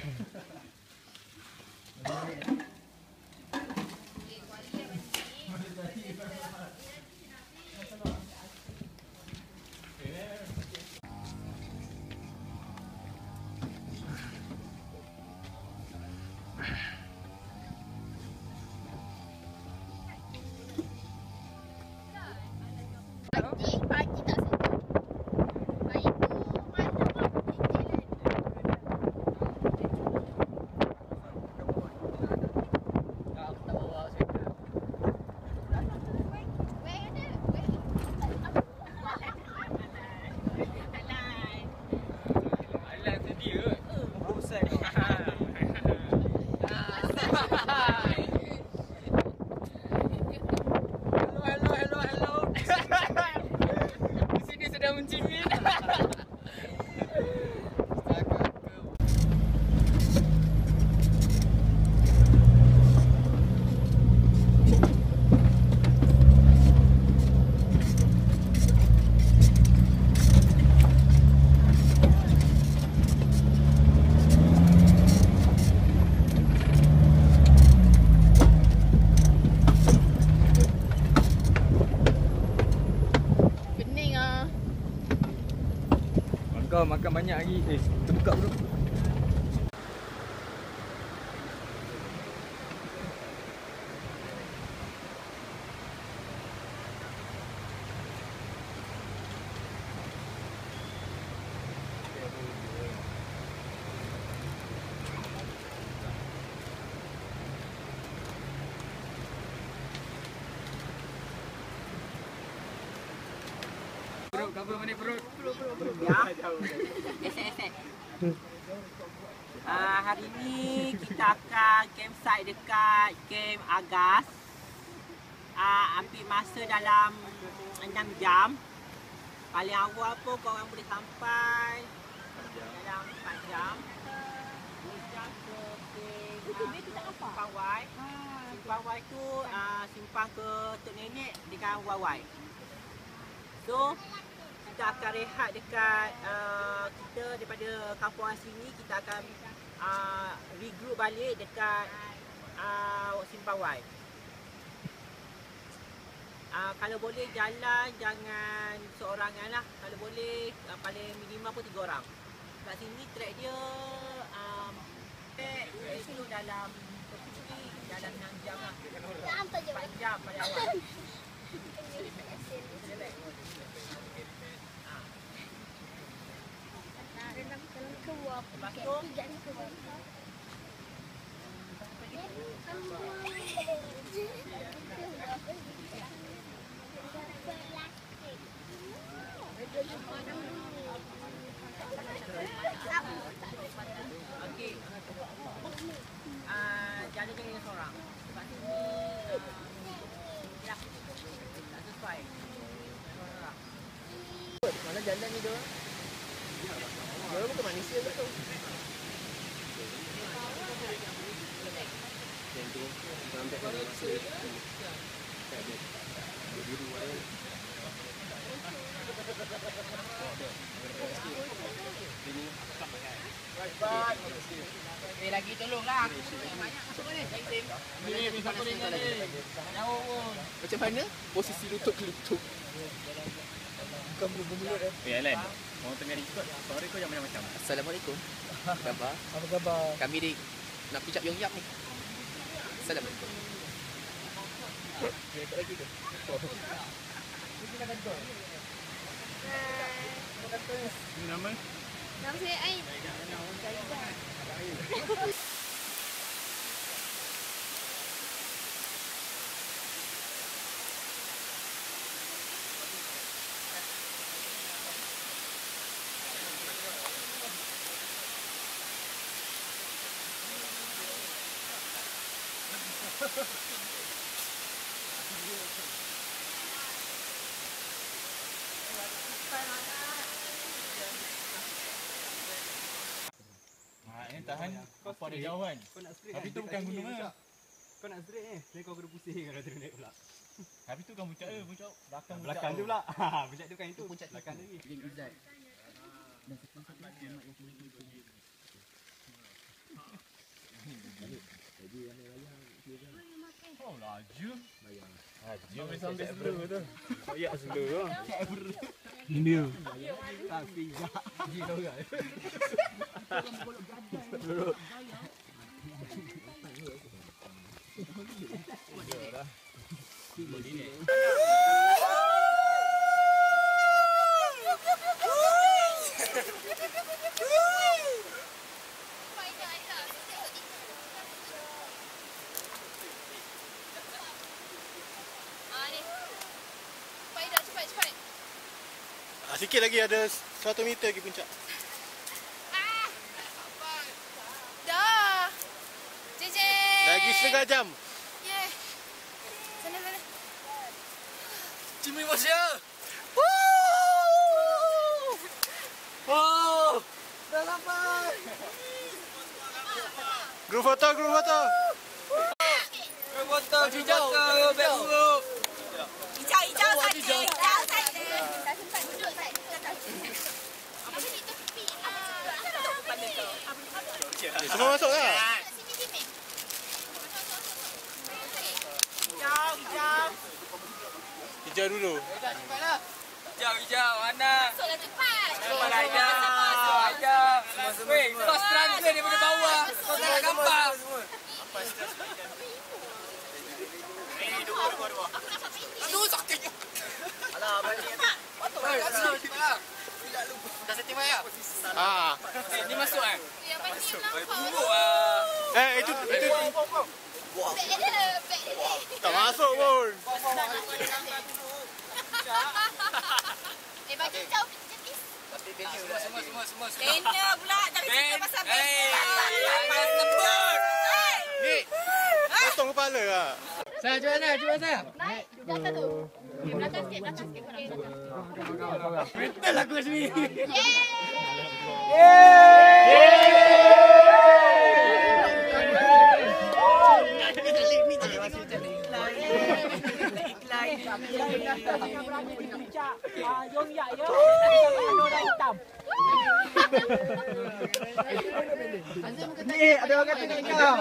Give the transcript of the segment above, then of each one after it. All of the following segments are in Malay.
Pagi tak sentuh. Pagi tu malam apa jalan. Aku tak bawa sweater. Weh ada. Alai. Alah tu dia. Bosan. Hello. Di sini sedang mencimit. Pening ah. Kau makan banyak lagi. Kita buka dulu. Perut, cover mana perut? Esek. Hari ni kita akan campsite dekat Camp Agas. Ambil masa dalam 6 jam. Paling awal pun korang boleh sampai dalam 4 jam. 2 jam ke Simpang Wai. Simpang Wai tu simpang ke Tok Nenek dengan Wai. So kita akan rehat dekat kita daripada kampung sini, kita akan regroup balik dekat Simpang Wai. Kalau boleh jalan jangan seorangan lah. Kalau boleh paling minimum pun 3 orang. Kat sini track dia itu dalam dalam 6 jam lah. 4 jam pada awal. Lepas tu okey. Jalan dengan seorang. Sebab sini ya tak sesuai. Mana jalan ni dia? Dia bukan manusia betul. lagi tolonglah aku banyak masuk ni. Ni siapa ni? Jauh pun. Macam mana posisi lutut ke lutut? Bukan bermulut Alan, orang tengah record, suara kau yang macam-macam. Assalamualaikum. Apa khabar? Apa khabar? Kami di nak pergi cap Yongyap ni. Assalamualaikum. Rekod lagi ke? Ini nak kantor. Ini nama? Nama saya Ain. Ini tahan, apa ada jauh kan? Tapi tu bukan gunung lah. Kau nak straight ni. Then kau kena pusing kalau turun naik pula. Tapi tu bukan puncak ke, puncak Belakang tu pula. Puncak tu bukan itu. Belakang lagi. Yang Izzat. Dan satu-satu Muhammad yang Oh, laju. Sampai slow tu. Koyak slow. Ini. Cepat. Sikit lagi ada 100 meter lagi puncak. Dah. JJ. Lagi setengah jam. Yeah. Sana. Cimi Masya. Dah sampai. Group foto. Hijau. Hijau saja. Duduk saya. Apa ni tu pipi? Semua masuk lah. Hijau dulu. Hijau, mana? Masuklah cepat. Weh, kau struggle daripada bawah. Kau tak gampang. Aduh, sakit. Alah, balik. Dah setting bayar? Ni masuk kan? Ya, masuk. Bubuk Itu Beg dia. tak masuk pun. Bagi jauh jenis. Semua. Benda pula. Jangan cerita pasal benda. Sebut. Ni, potong kepala lah. Saya cuba saya. Naik. Belakang tu. Okay, belakang sikit. Belakang. Betul aku sini. Ni ada orang kata dengan kau.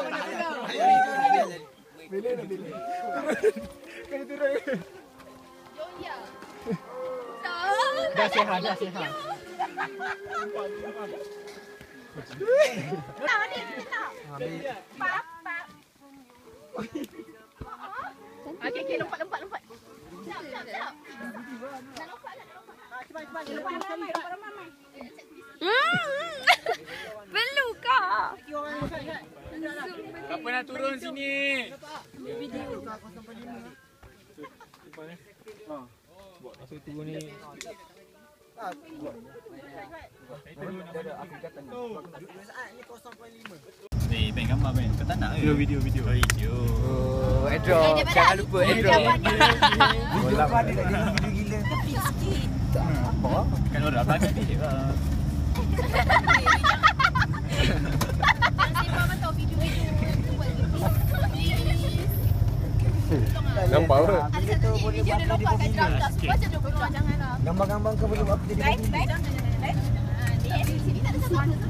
Kena turun. Yoya. Dah sihat. Okay, lompat. Jap. Dah lompat. Cepat. Perlu kah? Apa nak turun sini? Ni, main gambar main. Kau tak nak ke? Video. Airdrop. Jangan lupa airdrop. Bola mana tak ada video gila. Kan orang belakang ni lah. Nampak apa? Ada satu video dia lompat kat draftas. Baca dulu. Janganlah. Gambar-gambar kau boleh buat apa jadi Baik. Ni sini tak ada siapa.